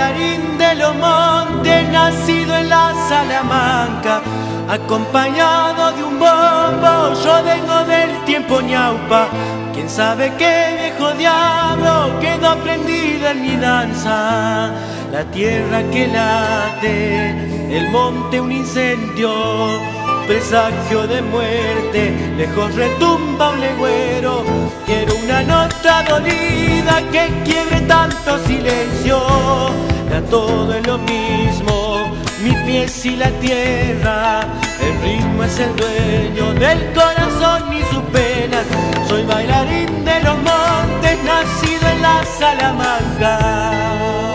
bailarín de los montes, nacido en la Salamanca, acompañado de un bombo. Yo vengo del tiempo ñaupa, quién sabe qué viejo diablo quedó prendido en mi danza. La tierra que late, el monte un incendio, presagio de muerte, lejos retumba un legüero. Quiero una nota dolida que quiebre tanto silencio. Ya todo es lo mismo, mis pies y la tierra. El ritmo es el dueño del corazón y sus penas. Soy bailarín de los montes, nacido en la Salamanca.